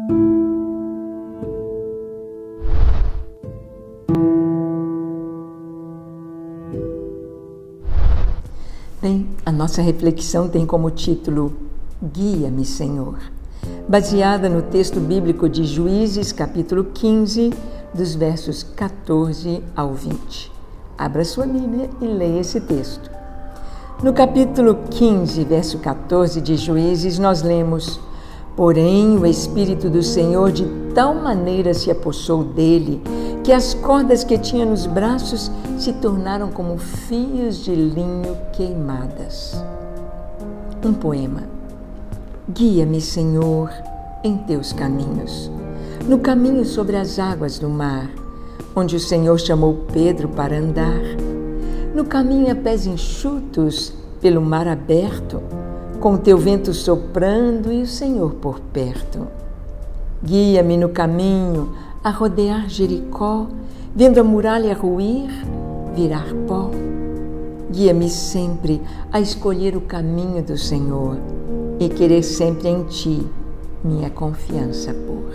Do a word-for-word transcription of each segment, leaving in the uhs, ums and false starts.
Bem, a nossa reflexão tem como título Guia-me, Senhor, baseada no texto bíblico de Juízes, capítulo quinze, dos versos quatorze ao vinte. Abra sua Bíblia e leia esse texto. No capítulo quinze, verso quatorze de Juízes, nós lemos: Porém, o Espírito do Senhor de tal maneira se apossou dele, que as cordas que tinha nos braços se tornaram como fios de linho queimadas. Um poema. Guia-me, Senhor, em teus caminhos, no caminho sobre as águas do mar, onde o Senhor chamou Pedro para andar, no caminho a pés enxutos, pelo mar aberto, com o teu vento soprando e o Senhor por perto. Guia-me no caminho a rodear Jericó, vendo a muralha ruir, virar pó. Guia-me sempre a escolher o caminho do Senhor e querer sempre em ti minha confiança pôr.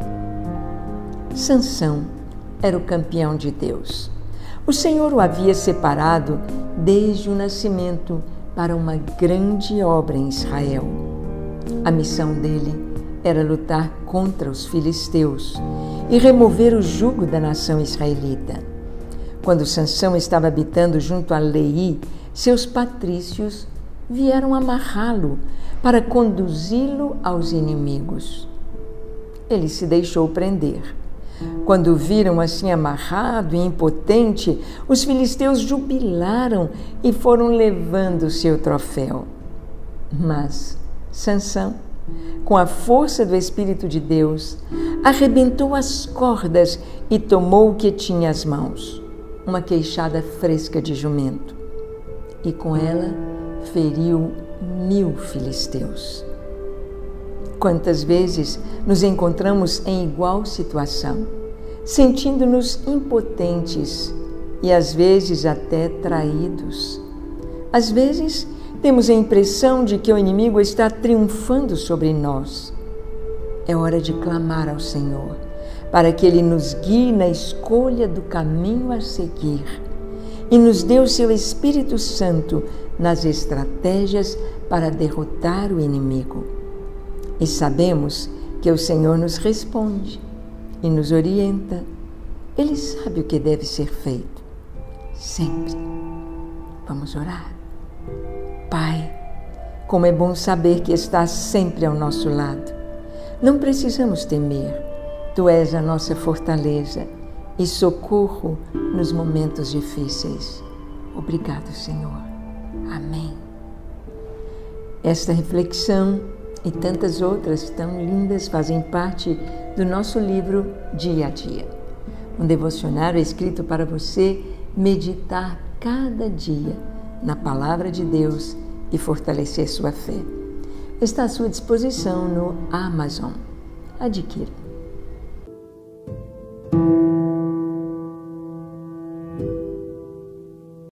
Sansão era o campeão de Deus. O Senhor o havia separado desde o nascimento para uma grande obra em Israel. A missão dele era lutar contra os filisteus e remover o jugo da nação israelita. Quando Sansão estava habitando junto a Leí, seus patrícios vieram amarrá-lo para conduzi-lo aos inimigos. Ele se deixou prender. Quando o viram assim amarrado e impotente, os filisteus jubilaram e foram levando seu troféu. Mas Sansão, com a força do Espírito de Deus, arrebentou as cordas e tomou o que tinha às mãos, uma queixada fresca de jumento, e com ela feriu mil filisteus. Quantas vezes nos encontramos em igual situação, sentindo-nos impotentes e às vezes até traídos. Às vezes temos a impressão de que o inimigo está triunfando sobre nós. É hora de clamar ao Senhor para que Ele nos guie na escolha do caminho a seguir e nos dê o seu Espírito Santo nas estratégias para derrotar o inimigo. E sabemos que o Senhor nos responde e nos orienta. Ele sabe o que deve ser feito. Sempre. Vamos orar. Pai, como é bom saber que estás sempre ao nosso lado. Não precisamos temer. Tu és a nossa fortaleza e socorro nos momentos difíceis. Obrigado, Senhor. Amém. Esta reflexão e tantas outras tão lindas fazem parte do nosso livro Dia a Dia. Um devocionário escrito para você meditar cada dia na Palavra de Deus e fortalecer sua fé. Está à sua disposição no Amazon. Adquira.